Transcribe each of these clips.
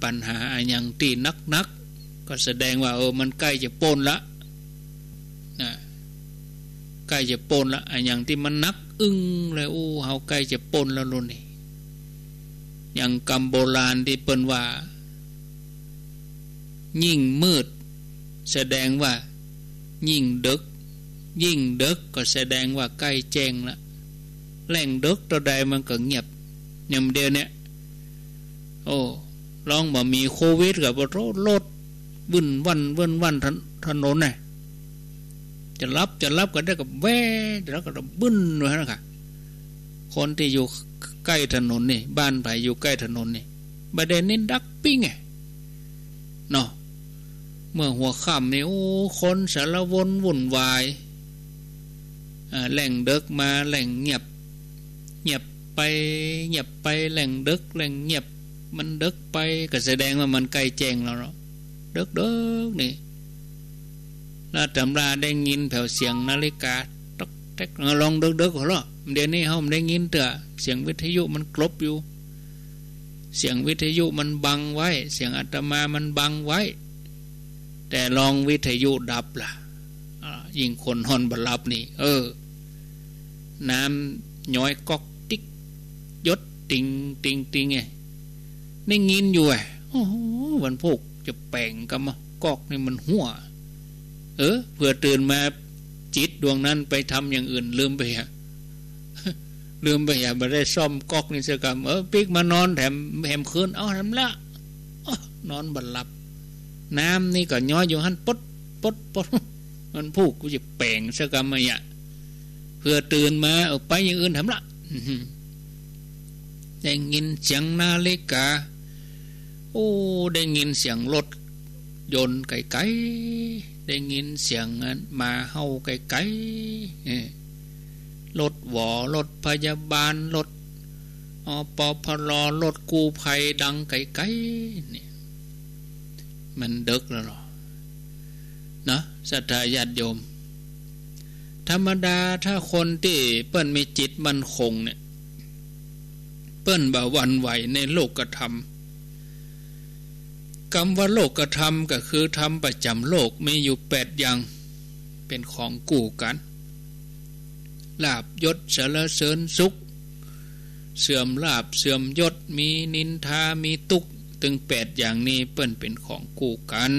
ปัญหาอันยังตีนักก็แสดงว่ามันใกล้จะปนละนะใกล้จะปนละอันยังที่มันนักอึ้งเลยเฮาใกล้จะปนแล้วลุนี่อย่างกรรมโบราณที่เปิ้นว่ายิ่งมืดแสดงว่ายิ่งดึกก็แสดงว่าใกล้แจ้งละแหล่งดึกตัวใดมันก็เงียบยามเดียวเนี่ยลองบ่มีโควิดกับรถวุ่นวันถนนน่ะจะรับก็ได้กับแว่แล้วก็บึ้นไว้นะค่ะคนที่อยู่ใกล้ถนนนี่บ้านไผอยู่ใกล้ถนนนี่ประเด็นนี้ดักปิ้งไงเนาะเมื่อหัวค่ำนี่คนสารวุ่นวายแหล่งเดึกมาแหล่งเงียบไปแหล่งเดึกแหล่งเงียบมันเดึกไปก็แสดงว่ามันใกล้แจ้งแล้วเนาะเดึกนี่แล้วตำราได้ยินแผ่วเสียงนาฬิกาตอกแท็กลองเดึกเหรอเดี๋ยวนี้เฮาได้ยินเด้อเสียงวิทยุมันกลบอยู่เสียงวิทยุมันบังไว้เสียงอาตมามันบังไว้แต่ลองวิทยุดับล่ะยิ่งคนฮอนบ่หลับนี่น้ำย้อยก๊อกติ๊กยดติงไงได้ยินอยู่วันพวกจะแป่งกันมาก๊อกนี่มันหัวเพื่อตื่นมาจิตดวงนั้นไปทำอย่างอื่นลืมไปไม่ได้ซ่อมก๊อกนี่สักคำปิ๊กมานอนแถมคืนทำละนอนบัดหลับน้ำนี่ก็ย้อยอยู่หันปดมันพูดกูจะแป่งสักคำอ่ะเพื่อตื่นมาไปอย่างอื่นทำละได้ยินเสียงนาฬิกาได้ยินเสียงรถยนต์ไกลๆได้ยินเสียงมาเฮาไกลๆรถหวอรถพยาบาลรถปภรรถกู้ภัยดังไกลๆนี่มันดึกแล้วหรอนะศรัทธาญาติโยมธรรมดาถ้าคนที่เปิ้นมีจิตมั่นคงเนี่ยเปิ้นบ่หวั่นไหวในโลกธรรมคำว่าโลกธรรมก็คือธรรมประจำโลกมีอยู่8อย่างเป็นของกู้กันลาภยศสรรเสริญสุขเสื่อมลาภเสื่อมยศมีนินทามีทุกข์ถึง8อย่างนี้เปิ้นเป็นของกู้กัน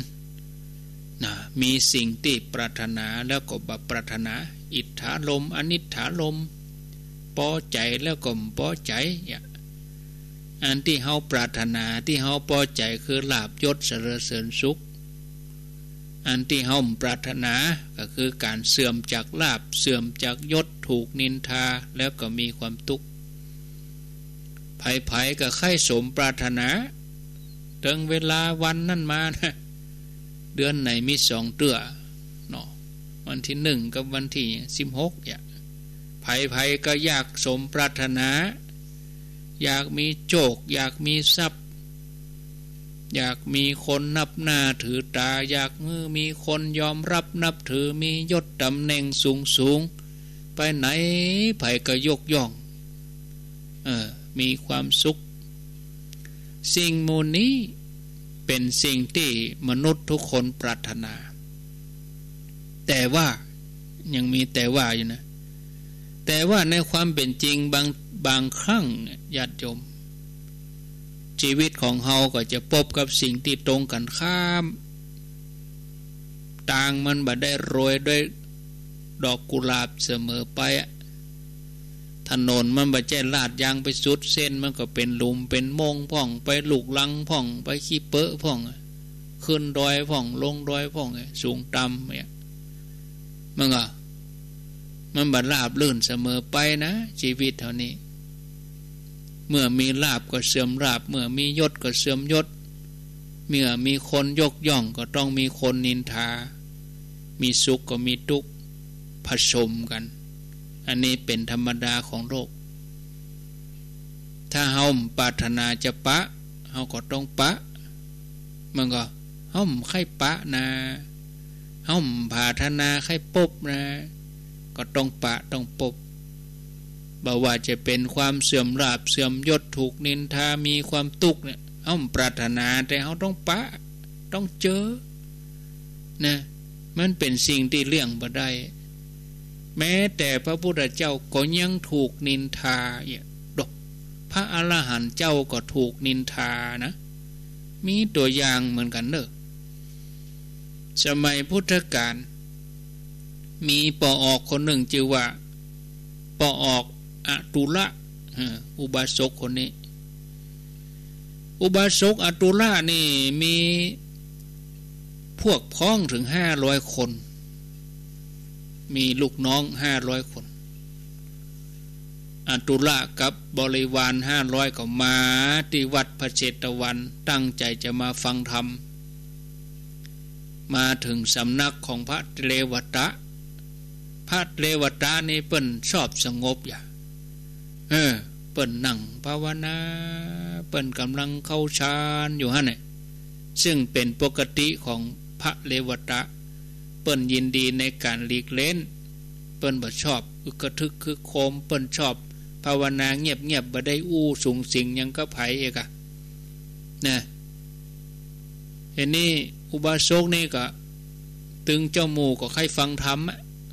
มีสิ่งที่ปรารถนาแล้วก็บ่ปรารถนาอิทธาลมอนิทธาลมพอใจแล้วก็บ่พอใจอันที่เฮาปรารถนาที่เฮาพอใจคือลาภยศสรรเสริญสุขอันที่เฮาปรารถนาก็คือการเสื่อมจากลาภเสื่อมจากยศถูกนินทาแล้วก็มีความทุกข์ไผๆก็ใคร่สมปรารถนาถึงเวลาวันนั้นมานะเดือนไหนมี2เตื้อเนาะวันที่1กับวันที่16เนี่ยไผๆก็อยากสมปรารถนาอยากมีโชคอยากมีทรัพย์อยากมีคนนับหน้าถือตาอยากมีคนยอมรับนับถือมียศตำแหน่งสูงไปไหนไผก็ยกย่องมีความสุขสิ่งมูลนี้เป็นสิ่งที่มนุษย์ทุกคนปรารถนาแต่ว่ายังมีแต่ว่าอยู่นะแต่ว่าในความเป็นจริงบางครั้งญาติโยมชีวิตของเฮาก็จะพบกับสิ่งที่ตรงกันข้ามต่างมันบ่ได้โรยด้วยดอกกุหลาบเสมอไปถนนมันบ่ใช่ลาดยางไปสุดเส้นมันก็เป็นหลุมเป็นโมงพ่องไปลูกลังพ่องไปขี้เปอะพ่องขึ้นดอยพ่องลงดอยพ่องสูงต่ำเนี่ยมันบ่ราบลื่นเสมอไปนะชีวิตเท่านี้เมื่อมีลาภก็เสื่อมลาภเมื่อมียศก็เสื่อมยศเมื่อมีคนยกย่องก็ต้องมีคนนินทามีสุขก็มีทุกข์ผสมกันอันนี้เป็นธรรมดาของโลกถ้าเฮาปรารถนาจะปะเฮาก็ต้องปะมันก็เฮาใครปะนะเฮาปรารถนาใครปบนะก็ต้องปะต้องปบบ่ว่าจะเป็นความเสื่อมลาภเสื่อมยศถูกนินทามีความทุกข์เนี่ยเฮาปรารถนาแต่เฮาต้องปะต้องเจอนะมันเป็นสิ่งที่เลี่ยงบ่ได้แม้แต่พระพุทธเจ้าก็ยังถูกนินทาดอกพระอรหันต์เจ้าก็ถูกนินทานะมีตัวอย่างเหมือนกันเนอะสมัยพุทธกาลมีปออกคนหนึ่งชื่อว่าปออกอตุละอุบาสกคนนี้อุบาสกอตุละนี่มีพวกพ้องถึง500 คนมีลูกน้อง500 คนอตุละกับบริวาร500ก็มาที่วัดพระเชตวันตั้งใจจะมาฟังธรรมมาถึงสำนักของพระเรวตะพระเรวตะนี่เปิ้นชอบสงบเปิ้นนั่งภาวนาเปิ้นกำลังเข้าฌานอยู่ฮะเนี่ยซึ่งเป็นปกติของพระเรวตะเปิ้นยินดีในการหลีกเล่นเปิ้นบ่ชอบอึกกระทึกคือโคมเปิ้นชอบภาวนาเงียบๆบ่ได้อู้สูงสิงยังก็ไผเอกนะเห็นนี่อุบาสกนี่ก็ตึงเจ้าหมู่ก็ใครฟังธรรม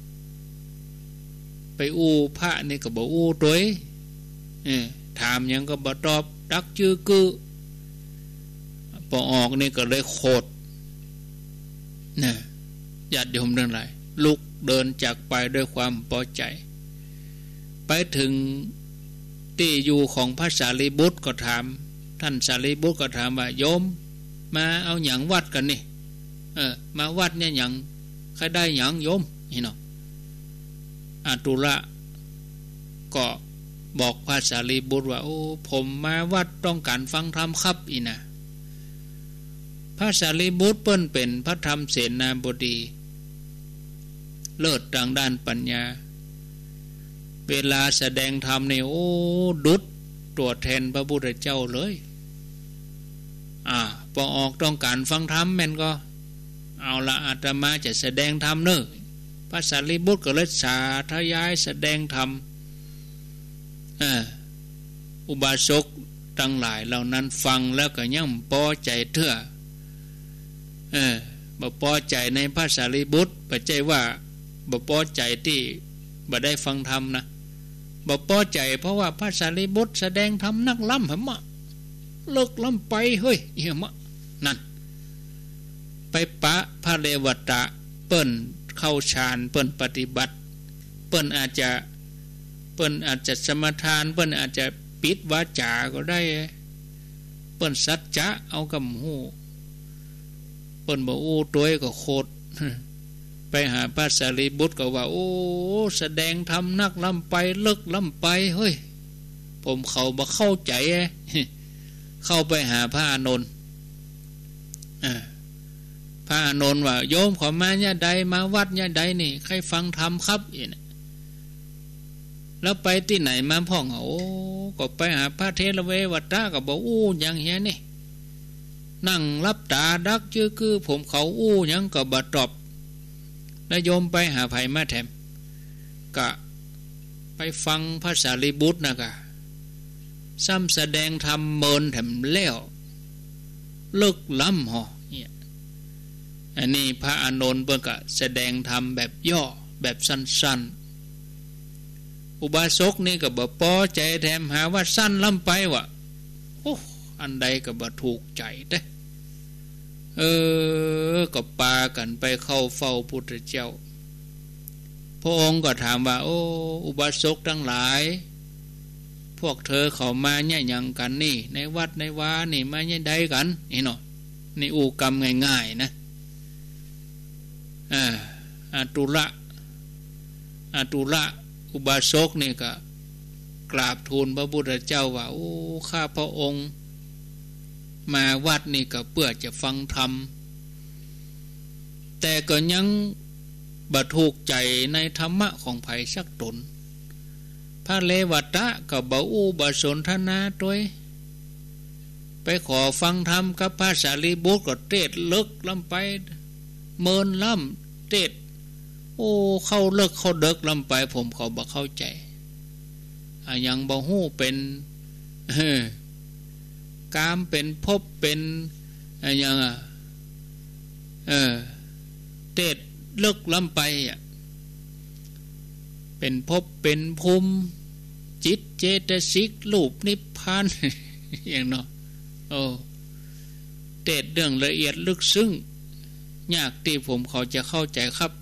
ไปอู้พระนี่ก็บ่อู้ตัวถามยังก็บ่ตอบดักจื้อกือพอออกนี่ก็เลยโคตรนะญาติโยมทั้งหลายลุกเดินจากไปด้วยความพอใจไปถึงที่อยู่ของพระสารีบุตรก็ถามท่านสารีบุตรก็ถามว่าโยมมาเอาหยังวัดกันนี่มาวัดเนี่ยหยังใครได้หยังโยมนี่เนาะอตุละก็บอกพระสารีบุตรว่าโอ้ผมมาวัดต้องการฟังธรรมครับอีนะพระสารีบุตรเปิ้นเป็นพระธรรมเสนาบดีเลิศทางด้านปัญญาเวลาแสดงธรรมเนี่ยโอ้ดุจตัวแทนพระพุทธเจ้าเลยพอออกต้องการฟังธรรมแม่นก็เอาละอาตมาจะแสดงธรรมเนอะพระสารีบุตรก็เลยสาธยายแสดงธรรมอุบาสกทั้งหลายเหล่านั้นฟังแล้วก็ย่ำพอใจเถอะบ่พอใจในพระสารีบุตรปัจจัยว่าบ่พอใจที่บ่ได้ฟังธรรมนะบ่พอใจเพราะว่าพระสารีบุตรแสดงธรรมนักล้ำเหมะเลิกล้ำไปเฮ้ยเหี้ยมะนั่นไปปะพระเรวตะเปิ้นเข้าฌานเปิ้นปฏิบัติเปิ้นอาจจะสมทานเปิ้นอาจจะปิดวาจาก็ได้เปิ้นสัจจะเอากับหูเปิ้นบ่อู้ตัวก็โคตรไปหาพระสารีบุตรก็ว่าโอ้แสดงธรรมนักล้ำไปเลิกล้ำไปเฮ้ยผมเขาบ่เข้าใจเข้าไปหาพระอานนท์พระอานนท์ว่าโยมขอมาเนี่ยใดมาวัดเนี่ยใดนี่ใครฟังธรรมครับแล้วไปที่ไหนมาพ่องโอ้ก็ไปหาพระเทระเววัตตะก็บอกอู้อย่างเงี้ยนี่นั่งรับตาดักจื้อคือผมเขาอู้ยังก็บ่ตอบแล้วโยมไปหาไผมาแถมก็ไปฟังพระสารีบุตรนะกะซ้ำแสดงธรรมเมินแถมแล้วเลิกล้ำหอเนี่ยอันนี้พระอานนท์เพิ่นก็แสดงธรรมแบบย่อแบบสั้นๆอุบาสกนี่ก็บ่พอใจแถมหาว่าสั้นล้ำไปวะโอ้อันใดก็บ่ถูกใจเด้ก็ปากันไปเข้าเฝ้าพุทธเจ้าพระองค์ก็ถามว่าโอ้อุบาสกทั้งหลายพวกเธอเขามาเนี่ยยังกันนี่ในวัดในวานี่มาเนี่ยใดกันนี่เนาะนี่อูกรรมง่ายๆนะอตุละอุบาสกนี่ก็กราบทูลพระพุทธเจ้าว่าโอ้ข้าพระองค์มาวัดนี่ก็เพื่อจะฟังธรรมแต่ก็ยังบ่ถูกใจในธรรมะของไผสักตนพระเลวตะก็บ่อู้บ่สนทนาตัวไปขอฟังธรรมกับพระสารีบุตรก็เทศเลิกล้ำไปเมินล้ำเทศโอ้เข้าเลิกเข้าเดิกล้ำไปผมเขาบ่เข้าใจยังบ่ฮู้เป็นกามเป็นภพเป็นอย่างเตดเลิกล้ำไปเป็นภพเป็นภูมิจิตเจตสิกรูปนิพพาน อย่างเนาะเตดเรื่องละเอียดลึกซึ้งยากที่ผมเขาจะเข้าใจครับ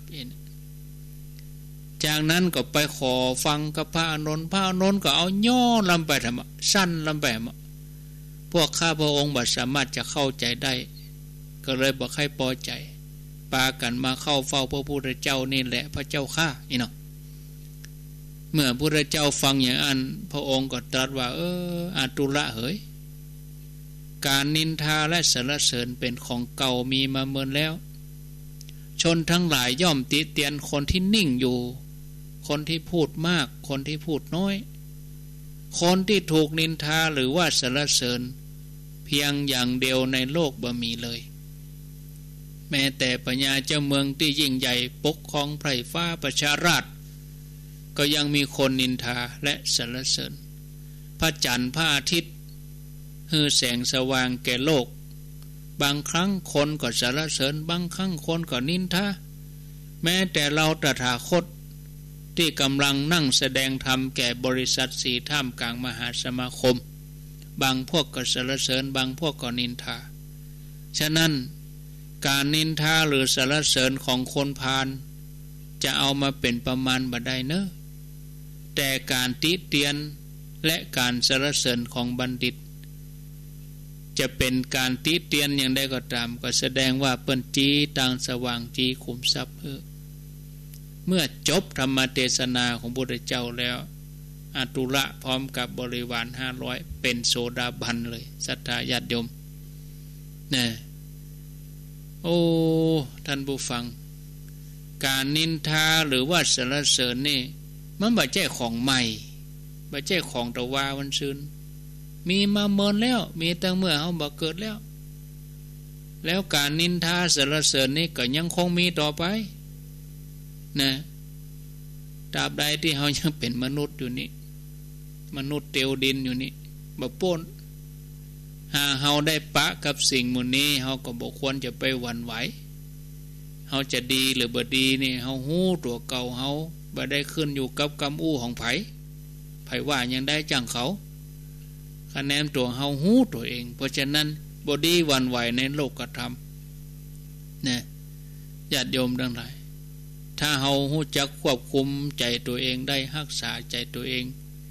จากนั้นก็ไปขอฟังกับพระอานนท์ก็เอาย่อลำไปทำสั้นลำไปพวกข้าพระองค์บัดสามารถจะเข้าใจได้ก็เลยบอกให้พอใจปากันมาเข้าเฝ้าพระพุทธเจ้านี่แหละพระเจ้าข้าเนาะเมื่อพระพุทธเจ้าฟังอย่างนั้นพระองค์ก็ตรัสว่าอาตุละเอ๋ยการนินทาและสรรเสริญเป็นของเก่ามีมาเมินแล้วชนทั้งหลายย่อมติเตียนคนที่นิ่งอยู่คนที่พูดมากคนที่พูดน้อยคนที่ถูกนินทาหรือว่าสรรเสริญเพียงอย่างเดียวในโลกบ่มีเลยแม้แต่ปัญญาเจ้าเมืองที่ยิ่งใหญ่ปกครองไพร่ฟ้าประชาราษฎร์ก็ยังมีคนนินทาและสรรเสริญพระจันทร์พระอาทิตย์ฮือแสงสว่างแก่โลกบางครั้งคนก็สรรเสริญบางครั้งคนก็นินทาแม้แต่เราตถาคตที่กำลังนั่งแสดงธรรมแก่บริษัทสี่ท่ามกลางมหาสมาคมบางพวกก็สรรเสริญบางพวกก็นินทาฉะนั้นการนินทาหรือสรรเสริญของคนพาลจะเอามาเป็นประมาณบ่ได้เนอะแต่การติเตียนและการสรรเสริญของบัณฑิตจะเป็นการติเตียนอย่างใดก็ตามก็แสดงว่าเปิ้นจีต่างสว่างจีขุมทรัพย์เมื่อจบธรรมเทศนาของพระพุทธเจ้าแล้วอาตุละพร้อมกับบริวาร500เป็นโสดาบันเลยศรัทธาญาติโยมนะโอ้ท่านผู้ฟังการนินทาหรือว่าสรรเสริญนี่มันบ่ใช่ของใหม่บ่ใช่ของตะวาวันซืนมีมาเมินแล้วมีตั้งเมื่อเฮาบ่เกิดแล้วการนินทาสรรเสริญนี่ก็ยังคงมีต่อไปนะตราบใดที่เฮายังเป็นมนุษย์อยู่นี่มนุษย์เตียวดินอยู่นี่บ่พ้นหากเฮาได้ปะกับสิ่งหมู่นี้เฮาก็บ่ควรจะไปหวั่นไหวเฮาจะดีหรือบ่ดีนี่เฮาฮู้ตัวเก่าเฮาบ่ได้ขึ้นอยู่กับกรรมอู้ของไผว่ายังได้จังเขาคะแนนตัวเฮาฮู้ตัวเองเพราะฉะนั้นบ่ดีหวั่นไหวในโลกธรรมนะญาติโยมทั้งหลายถ้าเฮาฮู้จักควบคุมใจตัวเองได้รักษาใจตัวเอง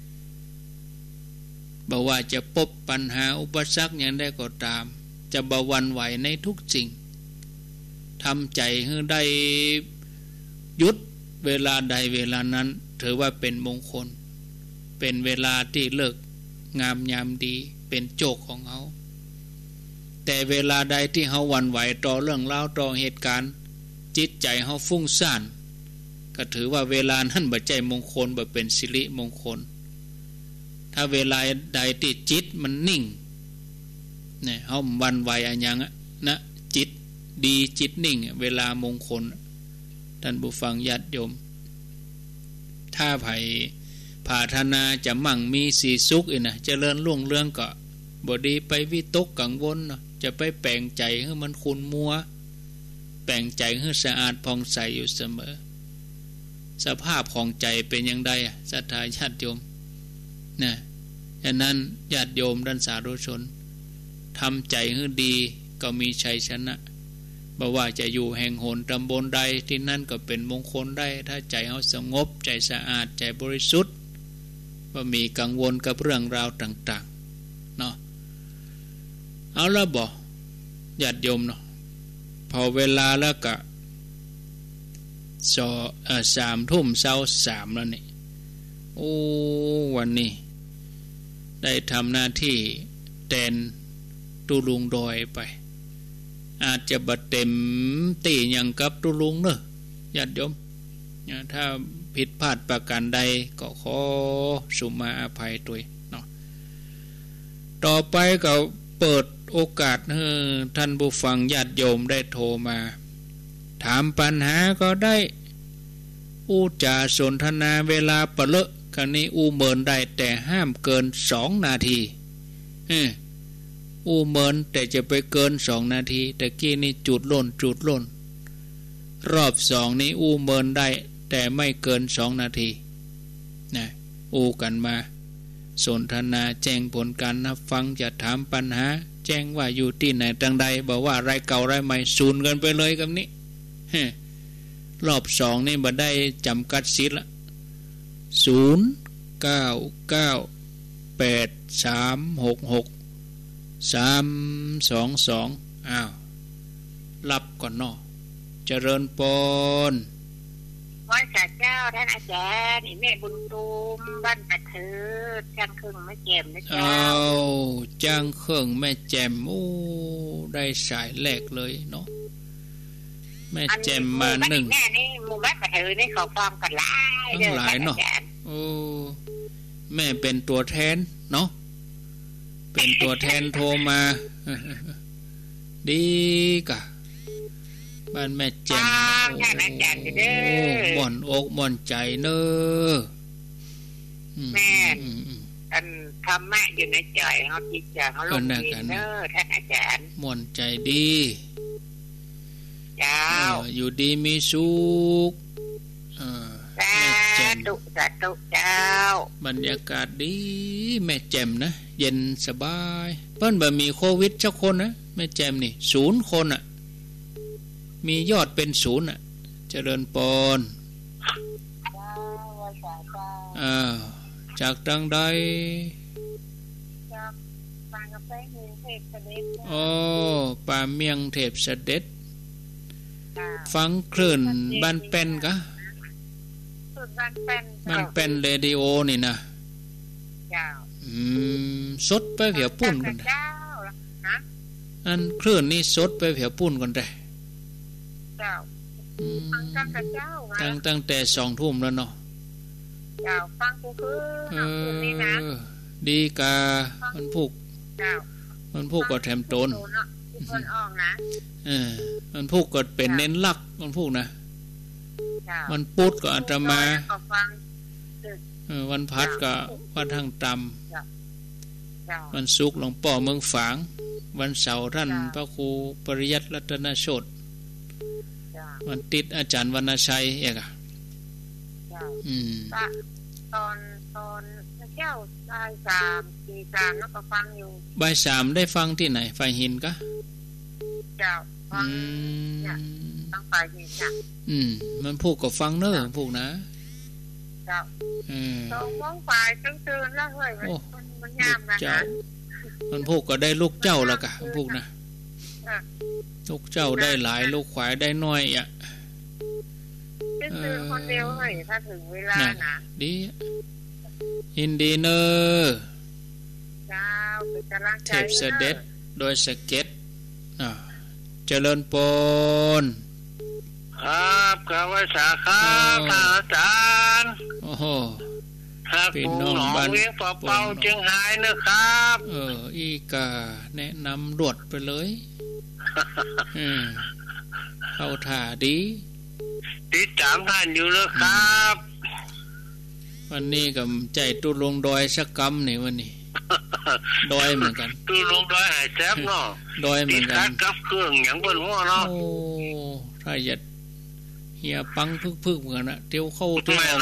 บ่ว่าจะพบปัญหาอุปสรรคอย่างใดก็ตามจะบ่หวั่นไหวในทุกสิ่งทำใจให้ได้หยุดเวลาใดเวลานั้นถือว่าเป็นมงคลเป็นเวลาที่เลิกงามยามดีเป็นโจกของเขาแต่เวลาใดที่เฮาหวั่นไหวต่อเรื่องราวต่อเหตุการณ์จิตใจเฮาฟุ้งซ่านก็ถือว่าเวลานั้นบ่ใจมงคลบ่เป็นสิริมงคลถ้าเวลาใดที่จิตมันนิ่งเนี่ยเฮาหวั่นไหวอันยังนะจิตดีจิตนิ่งเวลามงคลท่านผู้ฟังญาติโยมถ้าไผปรารถนาจะมั่งมีสีสุขนะเจริญรุ่งเรืองก็บ่ดีไปวิตกกังวลจะไปแปลงใจให้มันขุ่นมัวแปลงใจให้สะอาดผ่องใสอยู่เสมอสภาพของใจเป็นอย่างไรศรัทธาญาติโยมนะฉะนั้นญาติโยมท่านสาธุชนทำใจให้ดีก็มีชัยชนะบ่ว่าจะอยู่แห่งโหนตำบลใดที่นั่นก็เป็นมงคลได้ถ้าใจเฮาสงบใจสะอาดใจบริสุทธิ์บ่มีกังวลกับเรื่องราวต่างๆเนาะเอาละบ่ญาติโยมเนาะพอเวลาแล้วก็3 ทุ่มเช้า3แล้วนี่โอ้วันนี้ได้ทำหน้าที่แทนตุลุงดอยไปอาจจะบัดเต็มตีอย่างกับตุลุงเนอะญาติโยมถ้าผิดพลาดประการใดก็ขอสุมาอภัยด้วยเนาะต่อไปก็เปิดโอกาสให้ท่านผู้ฟังญาติโยมได้โทรมาถามปัญหาก็ได้อู้จาสนทนาเวลาเปเลอะครั้นี้อู้เมินได้แต่ห้ามเกิน2 นาทีเมินแต่จะไปเกิน2 นาทีแต่กี้นี่จุดล่นรอบ2นี้เมินได้แต่ไม่เกิน2 นาทีนะกันมาสนทนาแจ้งผลการนับฟังจะถามปัญหาแจ้งว่าอยู่ที่ไหนตังใดบอกว่าไรเก่าไรใหม่สูญกันไปเลยกับนี้รอบ2นี่บ่ได้จำกัดสิทธิ์ละ0998366322อ้าวรับก่อนเนาะเจริญปนวันศาสเจ้าท่านอาจารย์แม่บุญตูมบ้านตะเถิดจ้างเครื่องแม่แจ่มนะเจ้าจ้างเครื่องแม่แจ่มได้สายแรกเลยเนาะแม่แจ่มมา1 แม่นี่หมู่บ้านตะเถิดนี่เขาฟังกันหลายเด้อหลายเนาะแม่เป็นตัวแทนเนาะเป็นตัวแทนโทรมาดีกะบ้านแม่แจ่มม่อนอกม่อนใจเนอแม่อันธรรมะอยู่ในใจเขาจิตใจเขาลงดินเนอท่านอาจารย์ม่อนใจดีเจ้าอยู่ดีมีสุขสาธุเจ้าบรรยากาศดีแม่แจ่มนะเย็นสบายเพิ่นบ่มีโควิดสักคนนะแม่แจ่มนี่0 คนมียอดเป็น0เจริญปนจากดังใดจากปางกาแฟเมืองเทพเสด็จป่าเมียงเทพเสด็จฟังคลื่นบ้านเป็นกะบ้านเป็นเรดิโอนี่นะสดไปเผียวปุ้นกันได้อันคลื่นนี่สดไปเผียวปุ้นกันได้ตั้งแต่20:00 นแล้วเนาะฟังกูคือนี่นะดีกามันพูกก็แถมต้นมันพูกก็เป็นเน้นหลักมันพูกนะมันปุดก็อาตมาวันพัดก็วัดทางตำวันศุกร์หลวงป่อเมืองฝางวันเสาร์ท่านพระครูปริยัติรัตนโชติวันติดอาจารย์วรรณชัยเอกตอนเจ้าบ่าย3 ตี 3แล้วก็ฟังอยู่บ่าย3ได้ฟังที่ไหนไฟหินกะเจ้าฟังฟังไฟหินจ้ะมันพูกก็ฟังเน้อพูกนะเจ้า2 โมงฝ่ายตื่นแล้วเฮ้ยมันยามนะมันพูกก็ได้ลูกเจ้าแล้วกะพูกนะลูกเจ้าได้หลายลูกขวายได้น้อยตื่นคนเดียวเฮ้ยถ้าถึงเวลานะดียินดีเนอเจ้าเป็นกำลังใจเทพเสด็จโดยสเก็ตเจริญปนครับกาวิสาครับอาจารย์โอ้โหพี่น้องบ้านเวียงเป่าจึงหายนะครับอีกาแนะนำรวดไปเลยเข้าท่าดีติดตามท่านอยู่แล้วครับวันนี้กับใจตุลงดอยสักกำนี่วันนี้ดอยเหมือนกันตุลงดอยหายแซ่บเนาะดอยเหมือนกันกับเครื่องอย่างบนหัวเนาะถ้าอย่าเฮียปังพึกๆเหมือนกันนะเที่ยวเข้าเที่ยว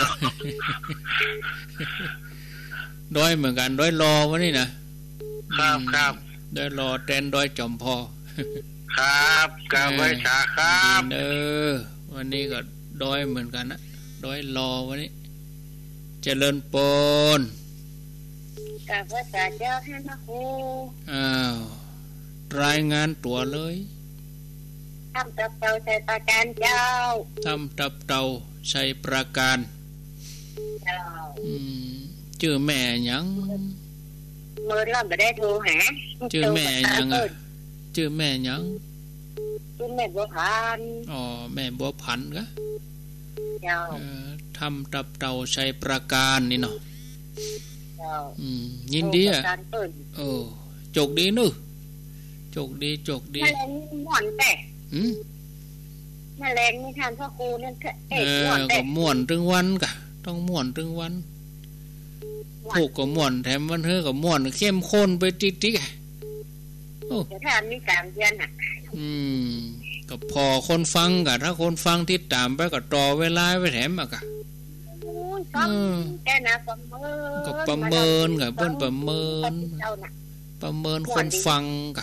ดอยเหมือนกันดอยรอวันนี้นะครับดอยรอแตนดอยจอมพอครับกาไว้ชาครับวันนี้ก็ดอยเหมือนกันนะดอยรอวันนี้เจริญปนกาไว้ชาเจ้าให้นะครูรายงานตัวเลยทำตับเตาใส่ประการเจ้าทำตับเตาใส่ประการชื่อแม่ยังเมื่อเราไม่ได้โทรหาชื่อแม่ยังชื่อแม่ยังชื่อแม่บัวพันแม่บัวพันกะทำตับเตาใส่ประการนี่เนาะยินดีจกดีนึจกดีแมลงม่วนแต่แมลงนี่ทานพ่อครูนั่นม่วนแต่ก็ม่วนถึงวันกะต้องม่วนถึงวันผูกก็ม่วนแถมวันเธอก็ม่วนเข้มข้นไปติ๊กจะทำนี่3 เดือนน่ะก็พอคนฟังกะถ้าคนฟังที่ตามไปก็ต่อเวลาไปแถมอ่ะกะแค่นะประเมินก็ประเมินกับเพิ่นประเมินคนฟังกะ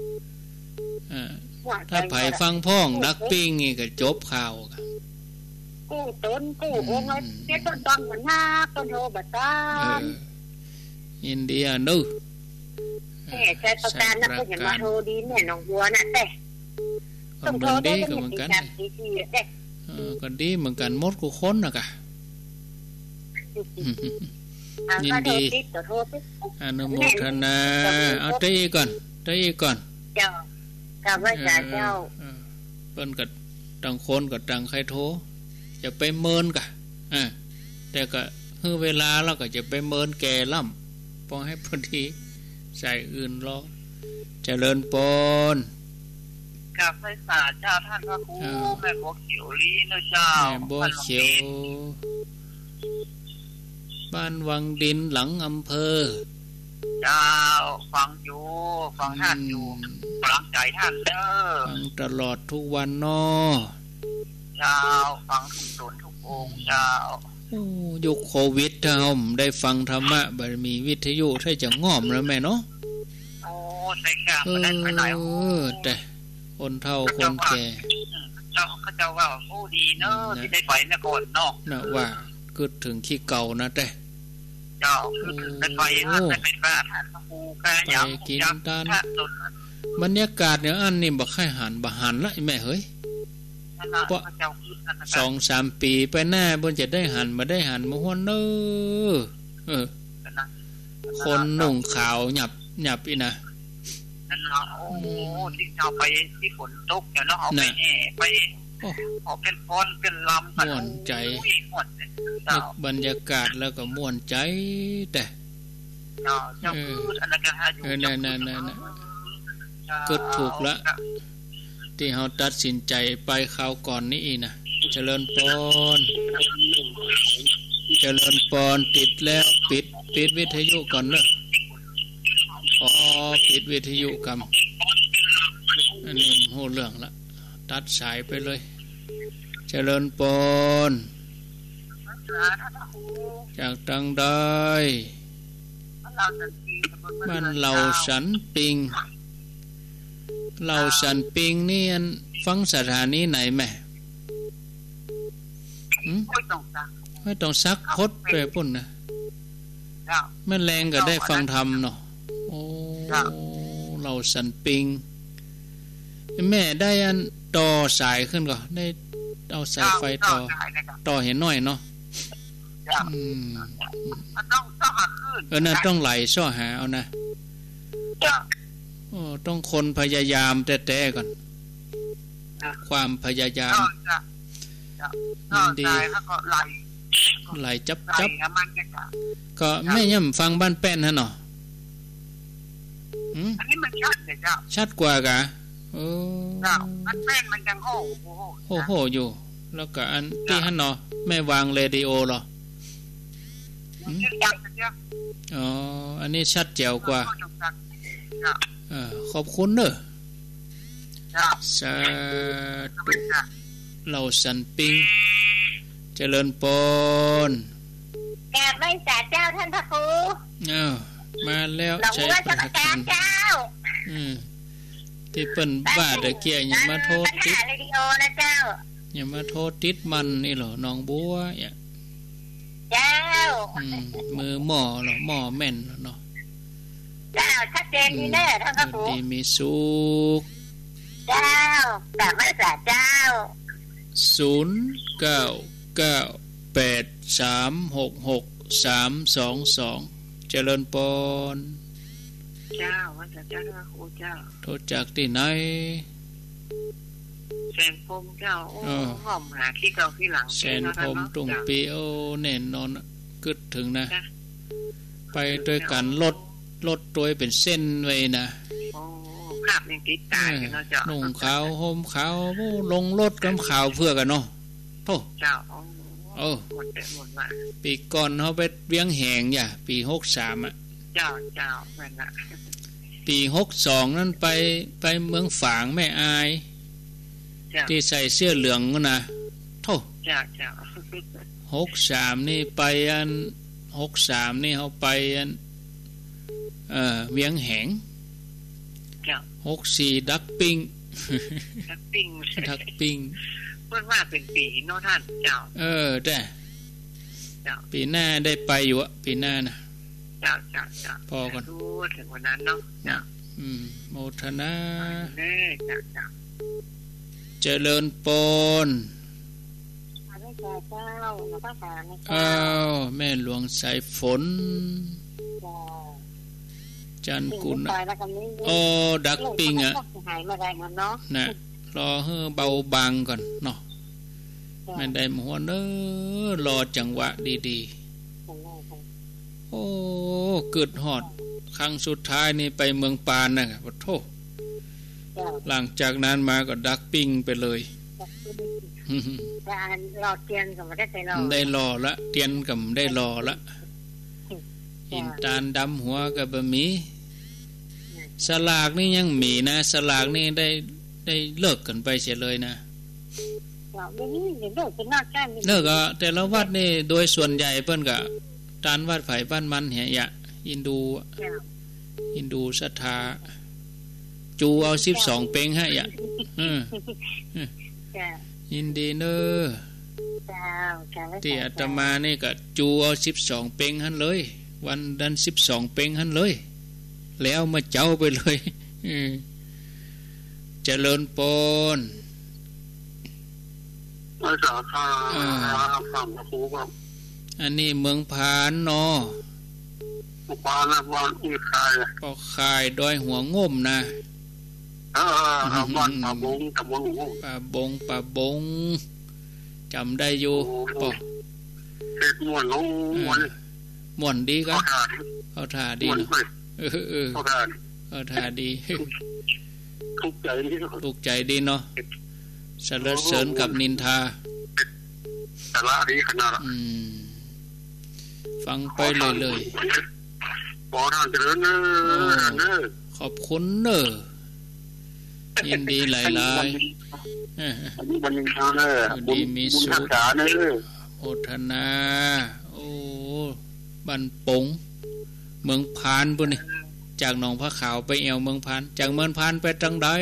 ถ้าไผฟังพ้องดักปิ้งนี่ก็จบข่าวกะกู้ต้นกู้องค์เฮ็ดต้นต้องหัวหน้าต้นโทบัดตานอินเดียนึใช้ประกันนะเพิ่นอย่ามาโทรดีแม่น้องบัวน่ะแต่ต้องโทรได้ก็เหมือนกันก็ดีเหมือนกันหมดกูคนน่ะกะยินดีอนุโมทนาเอาเตยก่อนเจ้ากับว่าเจ้าเปิ้นก็ต่างคนก็ต่างใครโทรจะไปเมินกะแต่ก็คือเวลาเราก็จะไปเมินแก่ล่ำพอให้พอดีใส่อื่นรอเจริญปนกับไฟฟ้าเจ้าท่านพระครูแม่บัวเขียวลีเนอะเจ้าแม่บัวเขียวบ้านวังดินหลังอำเภอเจ้าฟังอยู่ฟังท่านอยู่กำลังใจท่านเด้อฟังตลอดทุกวันนอเจ้าฟังทุกตนทุกองค์เจ้ายุคโควิดถ้าผมได้ฟังธรรมะบารมีวิทยุถ้าจะง่อมแล้วแม่เนาะโอ้ใช่ค่ะไม่ได้ไปไหนแต่คนเฒ่าคนแก่เขาเจ้าว่าโอ้ดีเนอะที่ได้ไปนะก่อนเนาะนะว่าคิดถึงขี้เก่านะแต่เจ้าได้ไปได้ไปพระท่านครูกายามกินตานบรรยากาศเนี่ยอันนี้บ่ค่อยหันบ่หันละแม่เฮ้ยเพราะ 2-3 ปีไปหน้าบนจะได้หันมาได้หันมาฮ้อนเด้อคนนุ่งขาวหยับอีนะนั่นเนาะโอ้ที่เจ้าไปที่ฝนตกเนี่ยเนาะเอาไปแห่ไปเอาเป็นพรเป็นลำม่วนใจบรรยากาศแล้วก็ม่วนใจแต่เจ้าพูดอันนั้นก็หาอยู่นั่นก็ถูกละที่เฮาตัดสินใจไปคราวก่อนนี้นะเจริญปอนติดแล้วปิดวิทยุก่อนเนอะปิดวิทยุกำอันนี้โหเรื่องละตัดสายไปเลยเจริญปอนจากตังได้บ้านเหล่าสันปิงนี่ฟังสถานีไหนแม่ไม่ต้องซักพดไปปุ่นนะแม่แรงก็ได้ฟังธรรมเนาะโอ้เราสันปิงแม่ได้อันต่อสายขึ้นก่อนได้เอาสายไฟต่อเห็นหน่อยเนาะน่ะต้องไหลซ่อหาเอานะต้องคนพยายามแต่ก่อนความพยายามดีไหลจับก็แม่ย่ำฟังบ้านแป้นฮะเนาะอันนี้มันชัดเลยเจ้าชัดกว่ากะบ้านแป้นมันยังโหอยู่แล้วก็อันที่ฮะเนาะแม่วางเรดิโอหรออันนี้ชัดแจ๋วกว่าขอบคุณเนอะสาธุเราสันปิงเจริญปนแก่ไม่จ่าเจ้าท่านพระครูมาแล้วใช้ประการเจ้าที่เปิ้นบ้าตะเกียอย่ามาโทษติดเรดิโอนะเจ้าอย่ามาโทษติดมันนี่เหรอน้องบัวเจ้ามือหม้อเหรอหม้อแม่นเนาะเจ้าชัดเจนนี่แน่ท่านพระครูดีมีสุขเจ้าแต่ไม่จ่าเจ้า 0998366322เจริญปนเจ้าว่าจะเจ้าครูเจ้าโทษจากที่ไหนแสนพรมเจ้าหอมหาขี้เก่าขี้หลังแสนพรมตุ่มปีแน่นอนกึดถึงนะไปด้วยกันลดตัวเป็นเส้นไว้นะภาพยังติดตาอยู่เนาะเจ้านุ่งขาวห่มขาวลงรถกำขาวเพื่อกันเนาะโธ่เจ้าหมดมาปีก่อนเขาไปเวียงแหงปี63 เจ้าแม่นละปี62นั้นไปเมืองฝางแม่อายที่ใส่เสื้อเหลืองนะโธ่จ้า 63นี่ไปอัน63นี่เฮาไปอันเวียงแหงจ้า 64ดักปิ้งดักปิ้งเพิ่นว่าเป็นปีเนาะท่านเจ้าแต่ปีหน้าได้ไปอยู่ปีหน้านะจ้าพอก่อนดูถึงวันนั้นเนาะจ้าโมทนาจ้าเจริญปนแม่หลวงสายฝนจันกุลดักปิงอ่ะน่ะรอให้เบาบางก่อนเนาะไม่ได้หัวเนรอจังหวะดีๆโอ้เกิดหอดครั้งสุดท้ายนี่ไปเมืองปานน่ะขอโทษหลังจากนั้นมาก็ดักปิ้งไปเลยรอเตียนก็ไม่ได้ไปรอได้รอละเตียนก็ได้รอละอินตาลดำหัวกับบะหมี่สลากนี่ยังมีนะสลากนี่ได้เลิกกันไปเสียเลยนะเลิกก็แต่ละวัดนี่โดยส่วนใหญ่เพิ่นก็ตานวัดไผ่บ้านมันเหียอินดูศรัทธาจูเอา12เป้งให้ยินดีเนอที่อาตมานี่ก็จูเอา12เป้งหั่นเลยวันดัน12เป้งหั่นเลยแล้วมาเจ้าไปเลยเจริญปนอาจารย์ฟังครูครับอันนี้เมืองพานเนาะปานนะวันอีคายก็คายดอยหัวง่มนะบ้านป่าบงตำบลป่าบงจำได้อยู่ป่ะเฮ็ดม่วนลงม่วนดีก็เอาท่าดีเนาะเอาท่าดีถูกใจดีเนาะสรรเสริญกับนินทาสาระดีขนาดฟังไปเลยบ่ท่านเจริญเด้อขอบคุณเด้อยินดีหลายบันทาเนดีมีสุขโอทนาโอ้บันปงเมืองพานปุ่นนี่จากหนองพระขาวไปแอวเมืองพานจากเมืองพานไปจังใด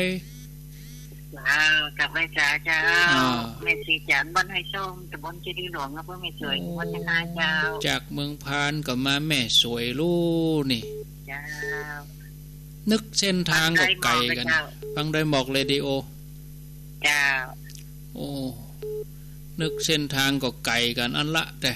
กับแม่จ๋าเจ้าแม่สีจันบ้านไฮส้มตำบลเจดีย์หลวงครับแม่สวยวัฒนาเจ้าจากเมืองพานก็มาแม่สวยลูกนี่เจ้านึกเส้นทางก็ไกลกันฟังได้หมอกเรดิโอจ้าโอ้นึกเส้นทางก็ไกลกันอันละแต่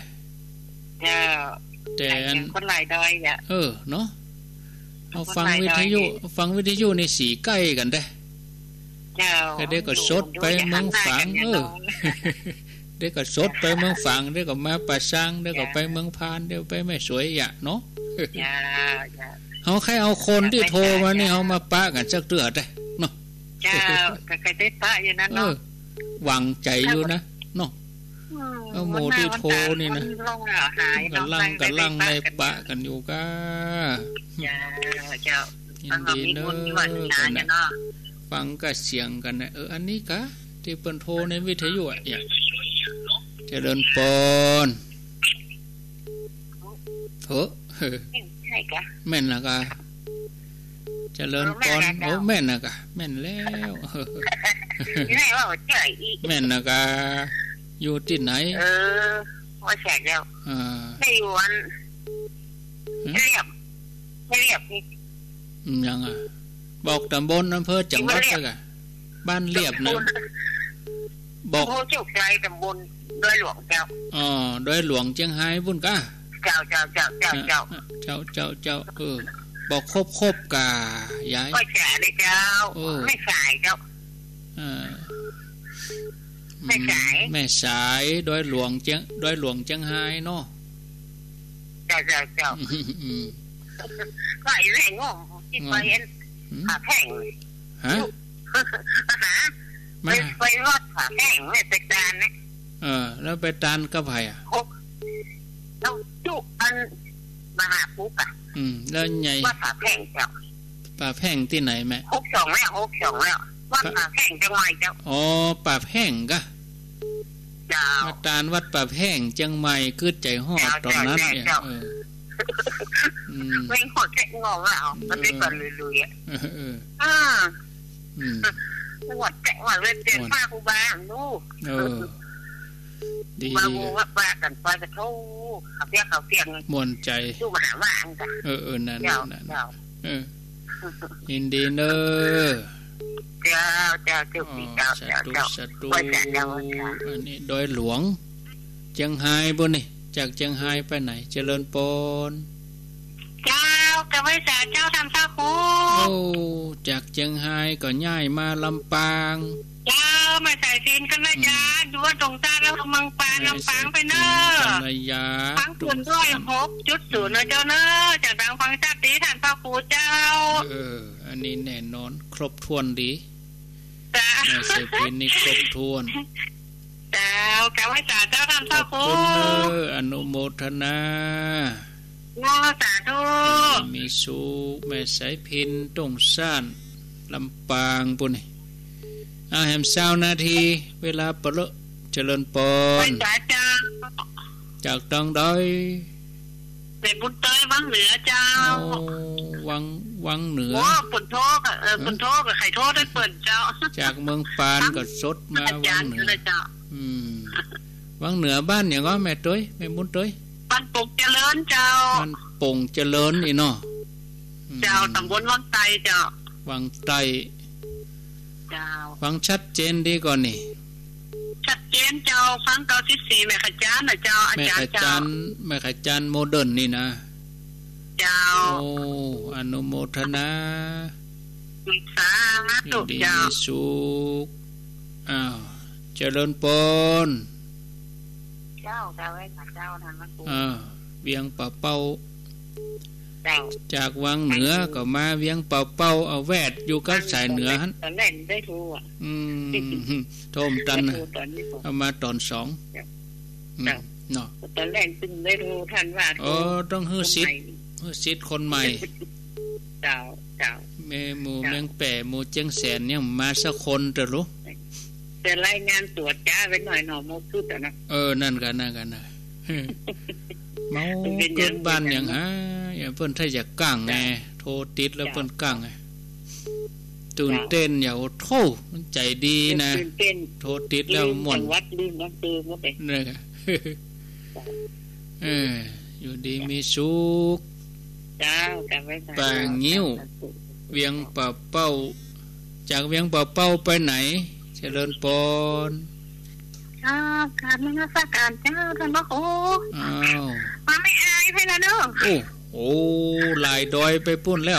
อันคนหลายดอยอ่ะเนาะเอาฟังวิทยุในสีใกล้กันได้เจ้าได้ก็สดไปเมืองฝางได้ก็สดไปเมืองฝางได้ก็มาป่าช้างได้ก็ไปเมืองพานได้ไปแม่สวยอ่ะเนาะเขาแค่เอาคนที่โทรมานี่เอามาปะกันสักเตือได้เนาะเจ้าก็ใครได้ปะอย่างนั้นเนาะหวังใจอยู่นะเนาะเอาโมที่โทรนี่นะกันลังในปะกันอยู่ก้าเจ้ายินดีเนอะฟังก็เสียงกันนะอันนี้กะที่เปิ้นโทรในวิทยุอ่ะเจริญปนใช่กะแม่นละกะเจริญปนโอ้แม่นละกะแม่นแล้วแม่นละกะอยู่ที่ไหนว่าแขกแล้วไม่อยู่อันเรียบนี่ยังอ่ะบอกตำบลอำเภอจังหวัดเลยกะบ้านเรียบนะบอกโอ้จุกใจตำบลดอยหลวงเจ้าดอยหลวงเชียงไฮ้บุญกะเจ้าบอกครบกะย้ายไม่แก่เลยเจ้าไม่สายเจ้าแม่สายดอยหลวงเชียงไฮ้เนาะเจ้าก็ไอ้แรงงงที่ไปขาแข้งฮะไปรอดขาแข้งไม่ไปตานนะแล้วไปตานกับใครอ่ะแล้วจุอันมหาปุ๊กอ่ะแล้วไงว่าขาแข้งเจ้าป่าแพงที่ไหนแม่ 62แล้ววัดป่าแพงจังหวัดเจ้าอ๋อป่าแพงกะเจ้ามาตานวัดป่าแพงจังใหม่คือใจฮอดตอนนั้นเนี่ยไม่หอดแค่งงแล้วมันได้ก่อนลุยๆจังหวัดแจ้งว่าเล่นเจนป้าครูบาลูกดีมาบูว่าป้ากันไปจะเข้าเขาเพียงม่วนใจสู้มหาว่างกันนั่นยินดีเนอเจ้าเจ้าอันนี้ดอยหลวงเชียงไฮ้บ่นี่จากเชียงไฮ้ไปไหนเจริญปนเจ้ากะไว้สาเจ้าทำซาคูโอ้จากเชียงไฮ้ก็ย้ายมาลำปางเจ้ามาใส่ซีนกันนะจ๊ะดูว่าตรงตาแล้วเมืองปานลำปางไปเนอะฟังส่วนด้วย6.0นะเจ้าเนอะจากดังฟังชาติดีท่านพระครูเจ้าอันนี้แน่นอนครบถ้วนดีไม่ใช่เป็นนี่ครบถ้วนเจ้ากะไว้สาเจ้าท่านพระครูอนุโมทนาสาธุมีสุแม่สายพินตรงซ่านลำปางปุ่นแหม20 นาทีเวลาเปลเจริญปนจากตองดอยเป็นบุญเตยวังเหนือเจ้าวังเหนือปุ่นโทกับไข่โทได้เปิดเจ้าจากเมืองปานก็สดมาวังเหนือวังเหนือบ้านอย่างว่าแม่ตุ้ยแม่บุญตุ้ยบ้านปงเจริญเจ้าบ้านปงเจริญนี่เนาะเจ้าตำบลวังไตเจ้าวังไตฟังชัดเจนดีก่อนนี่ชัดเจนเจ้าฟัง94แม่ขจารย์นะเจ้าอาจารย์เจ้าแม่ขจารย์โมเดิร์นนี่นะเจ้าโอ้อนุโมทนาสาธุเจ้าสุขเจริญปนเจ้าไว้เจ้าท่านพระครูเวียงป่าเป้าจากวังเหนือก็มาเวียงเป่าเป่าเอาแวดอยู่กับสายเหนือฮั่นตอนเล่นได้ทูอ่ะโทมตันเอามาตอน2 เนาะตอนเล่นตึงได้ทูท่านว่าต้องฮื้อซิดคนใหม่เจ้าแม่หมู่เมืองแป่หมู่เจียงแสนยังมาสักคนเด้อลูกแต่รายงานตรวจจ้าไว้หน่อยหนอโมพูดนะนั่นกันนะเมาเกินบ้านอย่างอย่างเพิ่นถ้าอยากก้างไงโทรติดแล้วเพิ่นก้างไงตื่นเต้นอย่าโทษมันใจดีนะโทรติดแล้วม่วนวัดลืมน้ำตื่นหมดเลยอยู่ดีมีสุขปางงิ้วเวียงป่าเป้าจากเวียงป่าเป้าไปไหนเจริญปนการไม่น่าสักการเจ้าท่านพระครูมาไม่อายไปแล้วเด้อโอ้ลายดอยไปปุ้นแล้ว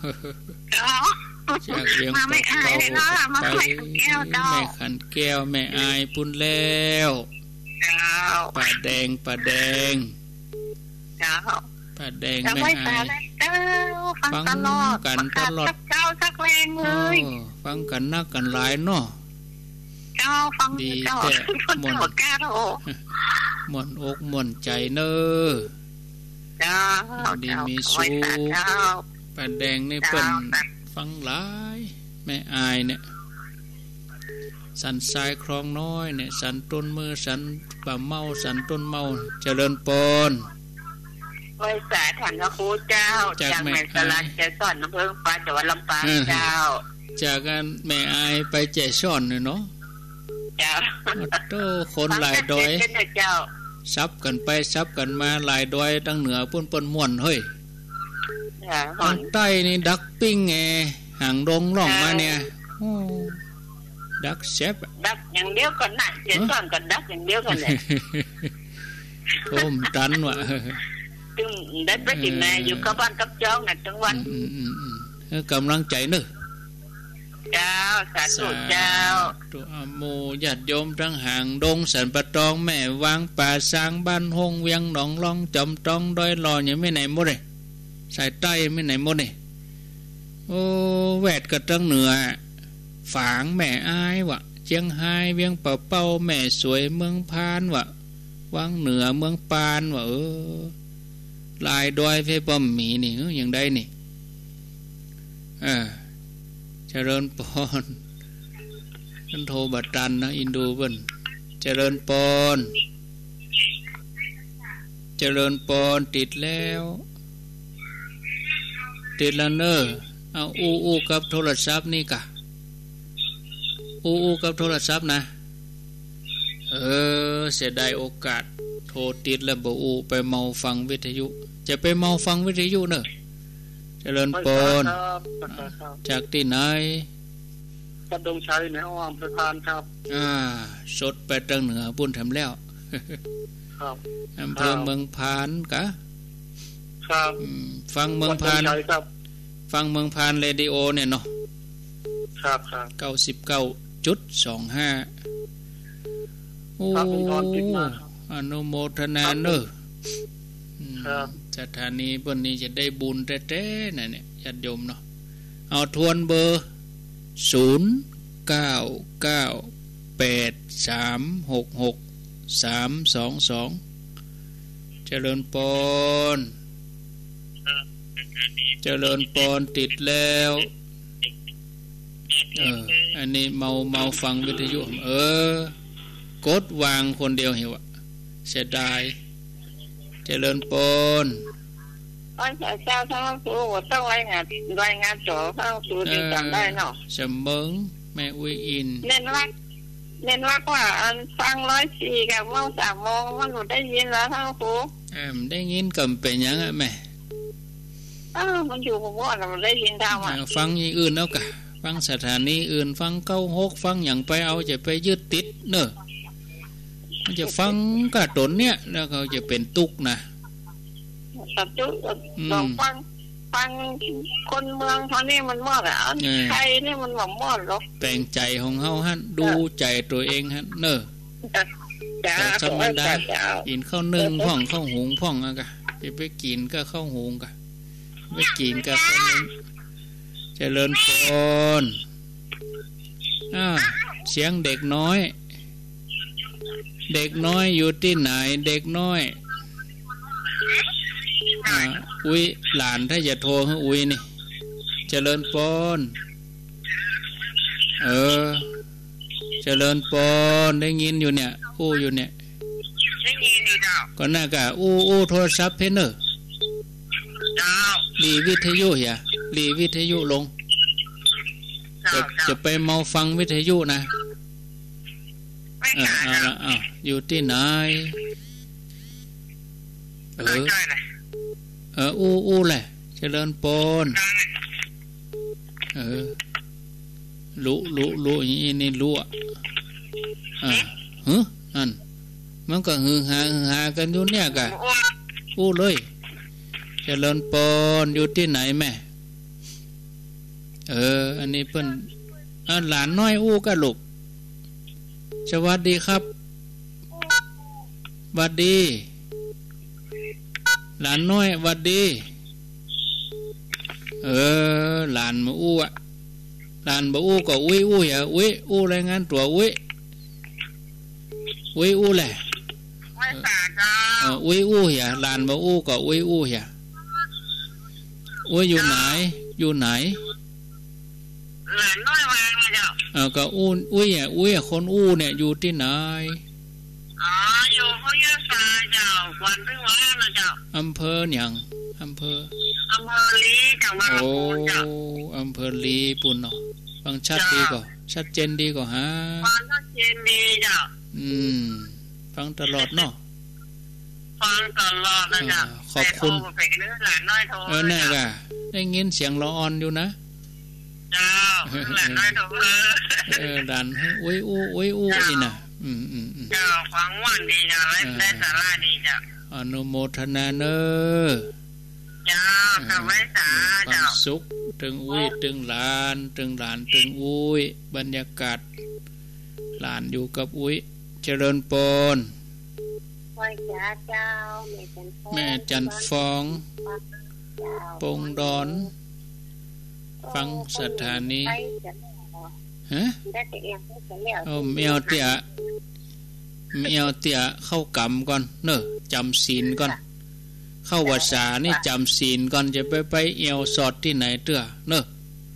จากเรียงป่าเป้าไปแม่ขันแก้วแม่อายปุ้นแล้วป่าแดงป่าแดงแม่อายฟังกันตลอดเจ้าสักแรงเลยฟังกันนักกันหลายเนาะเจ้าฟังเจ้าม่วนม่วนอกม่วนใจเนอเจ้าดีมีสุขป่าแดงนี่เปิ้นฟังหลายแม่อายเนี่ยสันทรายคลองน้อยเนี่ยสันต้นมือสันป่าเมาสันต้นเมาเจริญปนไว้สาถันพระครูเจ้าจากแม่สลัดแจซ่อนอำเภอปานจังหวัดลำปางเจ้าจากกันแม่อายไปแจซ่อนเนาะเจ้าโตคนหลายดอยซับกันไปซับกันมาหลายดอยตั้งเหนือปุ่นม่วนเฮ้ยทางใต้นี่ดักปิ้งไงหางดงล่องมาเนี่ยดักเชฟดักอย่างเดียวก่อนนะเดี๋ยวก่อนก่อนดักอย่างเดียวก่อนเลยโทมตันว่ะจึงได้ไปกินแม่อยู่กับบ้านกับจ้องน่ะทั้งวันกำลังใจนึกเจ้าสาธุเจ้าตัวหมู่ญาติโยมทั้งห่างดงสันปะตองแม่วางป่าสร้างบ้านห้องเวียงหนองล่องจอมตองดอยลอยังไม่ไหนหมดเลยสายใต้ไม่ไหนหมดเลยโอ้แวดกับทั้งเหนือฝางแม่อายวะเชียงไฮ้เวียงป่าเป้าแม่สวยเมืองพานวะวังเหนือเมืองปานวะลายดอยเพปอมมีนี่อย่างใดนี่เจริญปอนท่านโทรบัดตันนะอินดูเพิ่นเจริญปอนเจริญปอนติดแล้วติดแล้วเนอเอาอู้กับโทรศัพท์นี่กะอู้กับโทรศัพท์นะเสียดายโอกาสโทรติดแล้วบ่อู้ไปเมาฟังวิทยุจะไปเมาฟังวิทยุเนอะเจริญปอนจากที่ไหนกับดงชัยในอ้อมประธานครับสดไปทางเหนือบุญทำแล้วครับอำเภอเมืองพานกะครับฟังเมืองพานฟังเมืองพานเรดิโอเนี่ยเนาะครับ 99.25โอ้อนุโมทนาเนอะสถานีบนนี้จะได้บุญแท้ๆนะเนี่ยญาติโยมเนาะเอาทวนเบอร์0998366322เจริญปอนเจริญปอนติดแล้วอันนี้เมาฟังวิทยุกดวางคนเดียวเหรอเสียดายเจริญปอนเจ้าทั้งครูต้องรายงานจ่อทั้งครูที่จำได้เนาะเสมอแม่อุ้ยอินเน้นว่าฟัง104กับเมื่อ3 โมงมันหนูได้ยินแล้วทั้งครูได้ยินกับเป็นยังแม่มันอยู่กับว่ามันได้ยินทำฟังอย่างอื่นแล้วกะฟังสถานีอื่นฟัง96ฟังอย่างไปเอาจะไปยึดติดเนอะมันจะฟังกระตนเนี่ยแล้วเขาจะเป็นตุกนะตัดจุดลองฟังคนเมืองเขานี่มันมอดใครนี่มันหวังมอดหรอกแต่งใจของเฮาฮั่นดูใจตัวเองฮั่นเนอะธรรมดากินข้าวนึ่งพ่องข้าวหุงพ่องอะกะจะไปกินก็ข้าวหุงกะไปกินก็ข้าวนึ่งเจริญพรเสียงเด็กน้อยอยู่ที่ไหนเด็กน้อยอุ้ยหลานถ้าอย่าโทรให้อุ้ยนี่เจริญปอนเจริญปอนได้ยินอยู่เนี่ยอยู่เนี่ยได้ยินอยู่เจ้าก็น่ากะโทรศัพท์เพนเนอร์เจ้ารีวิทยุอย่ารีวิทยุลงจะไปเมาฟังวิทยุนะอยู่ที่ไหนแหละเจริญปนรู้อย่างนี้นี่รู้อันมันก็ฮือฮากันอยู่เนี่ยกะเลยเจริญปนอยู่ที่ไหนแม่อันนี้เพิ่นหลานน้อยกะลูกสวัสดีครับสวัสดีหลานน้อยสวัสดีหลานมาหลานบ่ก็อย่ารายงานตัวแหละไม่ตาจ้าอย่าหลานบ่ก็อย่าอยู่ไหนหลานน้อยวางเลยเจ้าก็คนเนี่ยอยู่ที่ไหนอยู่ห้วยยาเจ้าวันพึ่งว่านะเจ้าอำเภอหยังอำเภอลีจังหวัดลำพูนเจ้าอำเภอลีปุ่นเนาะฟังชัดดีกว่าชัดเจนดีกว่าฮะฟังชัดเจนดีเจ้าฟังตลอดเนาะฟังตลอดนะเจ้าขอบคุณหลานน้อยโทรแน่กะได้ยินเสียงละอ่อนอยู่นะเจ้าหลานน้อยโทรหลานนี่นะเจ้าฟังวันดีเจ้าได้สาระดีเจ้าอนุโมทนาเนอเจ้าทำไว้สาเจ้าสุขถึงถึงหลานถึงบรรยากาศหลานอยู่กับเจริญปนแม่จันฟองปงดอนฟังสถานีแมวเตี้ยเข้ากำก่อนเนอะจำศีลก่อนเข้าวัดสานี่จำศีลก่อนจะไปเอวสอดที่ไหนเตื้อเนอะ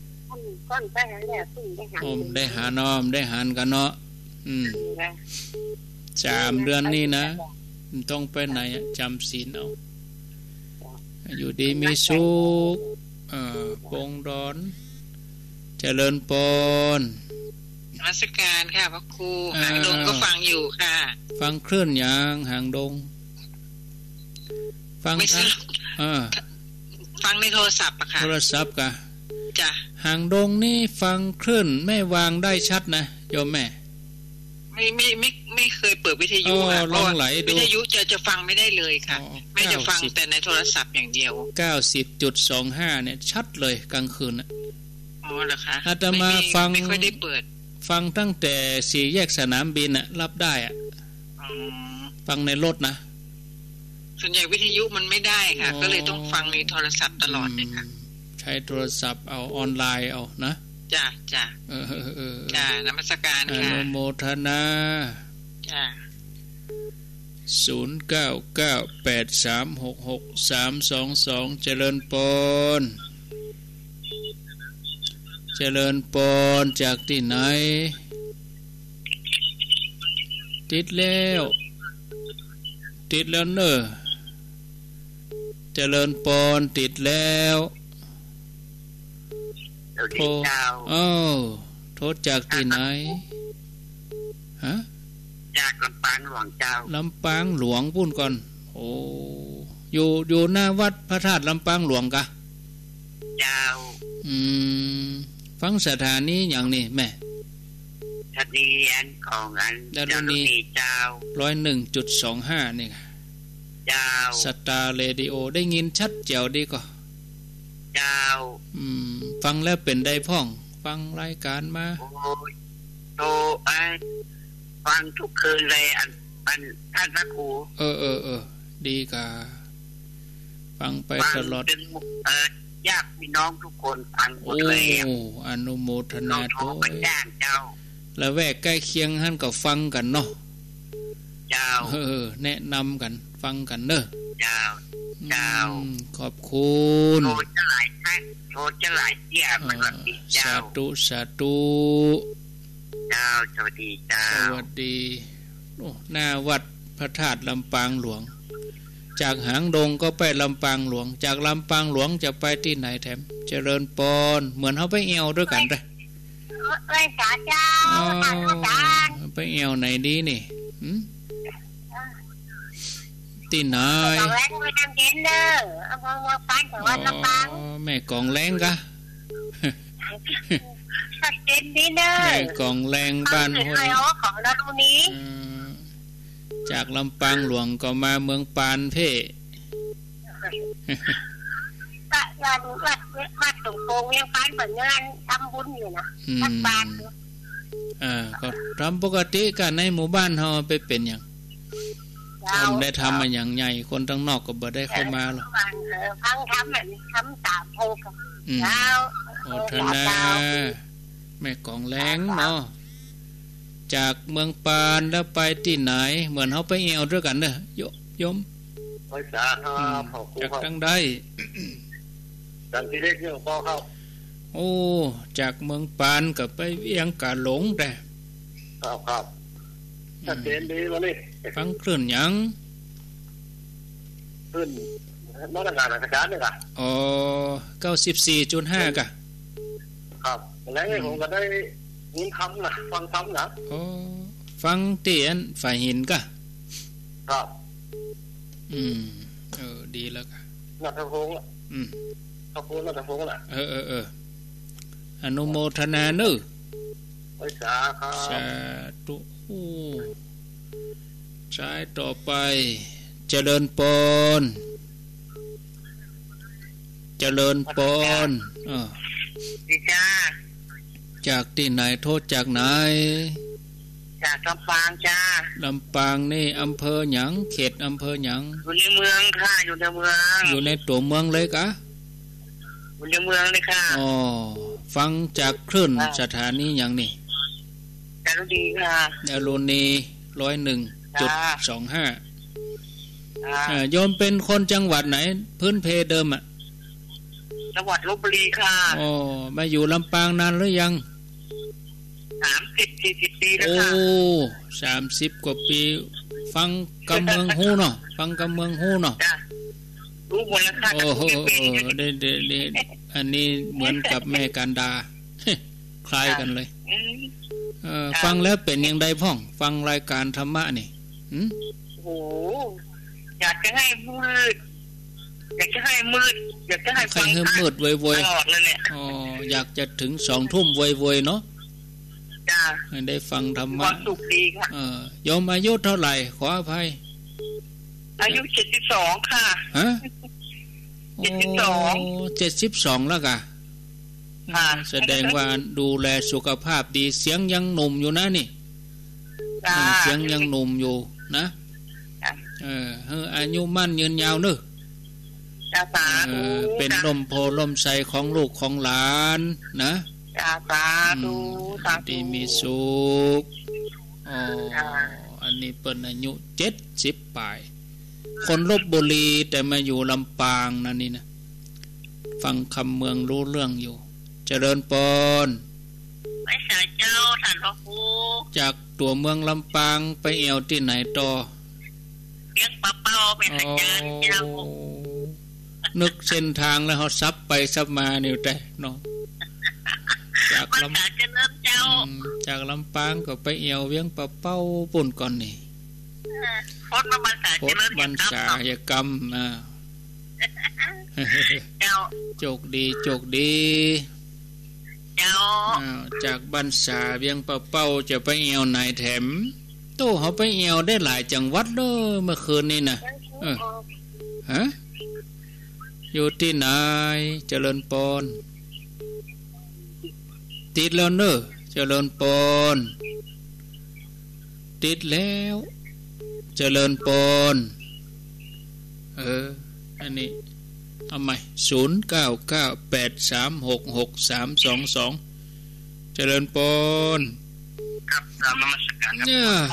ก้อนไปแล้วพึ่งได้หาได้หาน้อมได้หันกันเนาะ3 เดือนนี่นะต้องไปไหนจำศีลเอาอยู่ดีมีสุขปงดอนเจริญปนนมัสการค่ะพระครูหางดงก็ฟังอยู่ค่ะฟังคลื่นอย่างหางดงฟังฟังในโทรศัพท์อะค่ะโทรศัพท์กะจ้ะหางดงนี่ฟังคลื่นไม่วางได้ชัดนะโยมแม่ไม่เคยเปิดวิทยุค่ะเพราะวิทยุจะฟังไม่ได้เลยค่ะไม่จะฟังแต่ในโทรศัพท์อย่างเดียว 90.25 เนี่ยชัดเลยกลางคืนน่ะอ๋อเหรอคะอาตมาฟังไม่ค่อยได้เปิดฟังตั้งแต่4 แยกสนามบินน่ะรับได้อ่ะฟังในรถนะส่วนใหญ่วิทยุมันไม่ได้ค่ะก็เลยต้องฟังในโทรศัพท์ตลอดเลยค่ะใช้โทรศัพท์เอาออนไลน์เอานะจ้ะจ้านมัสการค่ะอนุโมทนาจ้ะ 0998366322เจริญปนเจริญปนจากที่ไหนติดแล้วเนอะเจริญปนติดแล้วโทษโทษจากที่ไหนฮะจากลำปางหลวงเจ้าลำปางหลวงพูดก่อนโอ้อยู่หน้าวัดพระธาตุลำปางหลวงกะเจ้าฟังสถานีอย่างนี้แม่สถานีอันของอันดารุณีเจ้า 101.25 นี่ค่ะเจ้าสตาร์เรดิโอได้ยินชัดแจ๋วดีก็เจ้าฟังแล้วเป็นได้พ่องฟังรายการมาโตฟังทุกคืนเลยอันท่านพระครูดีกะฟังไปตลอดญาติพี่น้องทุกคนฟังหมดเลยอนุโมทนาด้วยเจ้าแล้วแวกใกล้เคียงท่านก็ฟังกันเนาะเจ้าแนะนำกันฟังกันเนอะเจ้าขอบคุณโทษจะหลายท่านโทษจะหลายเที่ยมันหลับดีเจ้าสาธุเจ้าสวัสดีเจ้าสวัสดีหน้าวัดพระธาตุลำปางหลวงจากหางดงก็ไปลำปางหลวงจากลำปางหลวงจะไปที่ไหนแถมเจริญปนเหมือนเขาไปเอวด้วยกันเลยไปสาเจ้าไปเอวไหนดีนี่ที่ไหนกองแรงไม่ทำเย็นเด้อมาปานของวัดลำปางแม่กองแรงกะเย็นดีเด้อแม่กองแรงบ้านห้วยของดารุณีจากลำปางหลวงก็มาเมืองปานเพ่วัดตรงโป่งยังปานเหมือนงานทำบุญอยู่นะวัดปานก็ทำปกติกันในหมู่บ้านเฮาไปเป็นอย่างคนได้ทำมาอย่างใหญ่คนทั้งนอกก็บ่ได้เข้ามาหรอกพังทำแบบทำ3 โพกับโอทนาแม่กองแรงเนาะจากเมืองปานแล้วไปที่ไหนเหมือนเขาไปเอวด้วยกันเนอะโยมไปสาครับจากตั้งได้ดังที่เล็กเนี่ยพ่อเข้าโอ้จากเมืองปานกับไปเวียงกาหลงแต่ครับชัดเจนดีวันนี้ฟังคลื่นยังคลื่นมาตรการราชการเนี่ยค่ะ 94.5 กะครับแล้วผมก็ได้ยินคำนะฟังคำนะฟังเตียนฝ่ายหินกะครับดีแล้วกะนัทพงษ์ขอบคุณนัทพงษ์นะอนุโมทนาเนอะไปสาครับสาธุใช้ต่อไปเจริญปนดีจ้าจากที่ไหนโทษจากไหนจากลำปางจ้าลำปางนี่อำเภอหยังเขตอำเภอหยังอยู่ในเมืองค่ะอยู่ในเมืองอยู่ในตัวเมืองเลยกะอยู่ในเมืองเลยค่ะฟังจากคลื่นสถานีอย่างนี้ดารุณีค่ะดารุณี 101.25 โยมเป็นคนจังหวัดไหนพื้นเพเดิมจังหวัดลพบุรีค่ะอ๋อมาอยู่ลำปางนานหรือยัง 30-40 ปีแล้วค่ะโอ้30 กว่าปีฟังกำเมืองฮู้เนาะฟังกำเมืองฮู้เนาะรู้หมดแล้วค่ะโอ้โหได้อันนี้เหมือนกับแม่กันดาคล้ายกันเลยฟังแล้วเป็นยังไงพ่องฟังรายการธรรมะนี่โอ้อยากจะให้มืดอยากจะให้ฟังมืดๆวยๆตลอดเลยเนี่ยอ๋ออยากจะถึง 20:00 นวยๆเนาะจ้าได้ฟังธรรมะความสุขดีค่ะโยมอายุเท่าไหร่ขออภัยอายุ72ค่ะฮะ72แล้วกะแสดงว่าดูแลสุขภาพดีเสียงยังหนุ่มอยู่นะนี่เสียงยังหนุ่มอยู่นะอายุมั่นยืนยาวเนอะเป็นลมโพลมใสของลูกของหลานนะที่มีสุขอันนี้เป็นอายุ70 ปลายคนลพบุรีแต่มาอยู่ลำปางนั่นนี่นะฟังคำเมืองรู้เรื่องอยู่เจริญปนไม่ใช่เจ้าท่านพระครูจากตัวเมืองลำปางไปเอวที่ไหนต่อเลี้ยงปลาเป้าเป็นอาจารย์เจ้านึกเส้นทางแล้วเขาซับไปซับมานี่แต่เนาะจากลำปางก็ไปเอวเวียงปลาเป้าปุ่นก่อนนี่พดบรรษายกรรมโจกดีเจ้าจากบรรษาเวียงปะเป้าจะไปเอวไหนแถมโตเขาไปเอวได้หลายจังหวัดเลยเมื่อคืนนี้นะฮะอยู่ที่ไหนเจริญปนติดแล้วเนอะเจริญปนติดแล้วเจริญปนอันนี้ทำไม0998366322เจริญปนครับนมัสการครับ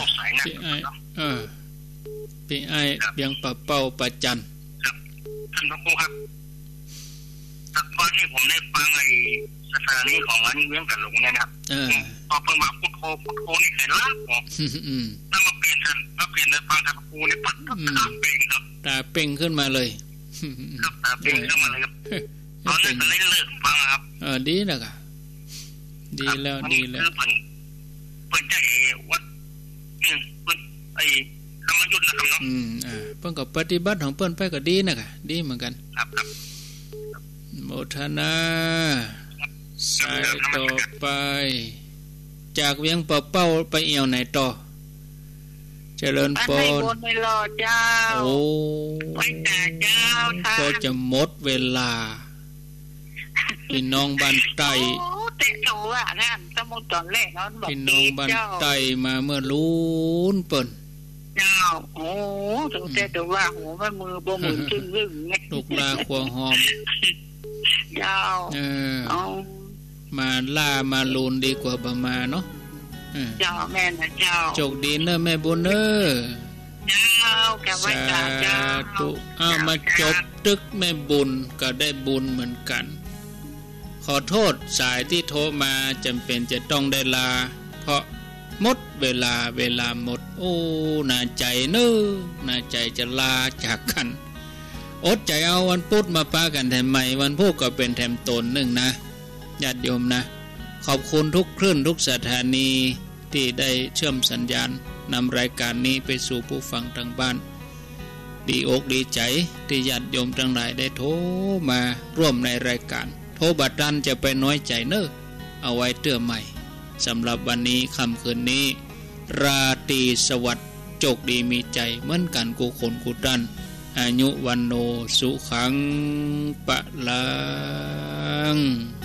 พี่ไอ้เบียงปะเป้าประจันครับท่านพระครูครับตอนนี้ผมได้ฟังไอ้สถานีของวันเวียงกันหลงเนี่ยนะครับพอเพิ่งมาพุทโธนี่เห็นแล้วผมแล้วมาเปลี่ยนได้ฟังท่านพระครูนี่ปัดตาเป่งครับตาเป่งขึ้นมาเลยครับตาเป่งขึ้นมาเลยครับตอนนี้ก็เลยเลิกฟังครับดีแล้วค่ะดีแล้วเปิดใจวัดไอ้ธรรมยุทธ์นะครับเนาะเพิ่นก็ปฏิบัติของเพิ่นไปก็ดีนะค่ะดีเหมือนกันครับโมทนาสายต่อไปจากเวียงปะเป้าไปเอวไหนต่อเจริญปนไม่รอเจ้าโอ้ไม่แต่เจ้าก็จะหมดเวลาพี่น้องบ้านไต่เตะโจอ่ะนั่นสมุดตอนแรกนั้นบอกพี่น้องบ้านไต่มาเมื่อลุ้นเปิ้นเจ้าโอ้ถึงแต่ว่าหัวมันมือบ่มือตึ้งไงลูกลาขวหอมเจ้ามาล่ามาลูนดีกว่าบ่มาเนาะเจ้าแม่นะเจ้าโชคดีเนอะแม่บุญเนอะเจ้าแกไว้เจ้ามาจบตึกแม่บุญก็ได้บุญเหมือนกันขอโทษสายที่โทรมาจำเป็นจะต้องได้ลาเพราะหมดเวลาหมดโอ้น่าใจเนอะน่าใจจะลาจากกันอดใจเอาวันพุธมาป้ากันแถมใหม่วันพุธก็เป็นแถมตนหนึ่งนะญาติโยมนะขอบคุณทุกคลื่นทุกสถานีที่ได้เชื่อมสัญญาณนำรายการนี้ไปสู่ผู้ฟังทางบ้านดีอกดีใจที่ญาติโยมทั้งหลายได้โทรมาร่วมในรายการโทรบัดนั้นจะไปน้อยใจเนอะเอาไว้เตื้อใหม่สำหรับวันนี้ค่ำคืนนี้ราตรีสวัสดิ์โชคดีมีใจเหมือนกันกูคนกูดันอายุวันโนสุขังปะลัง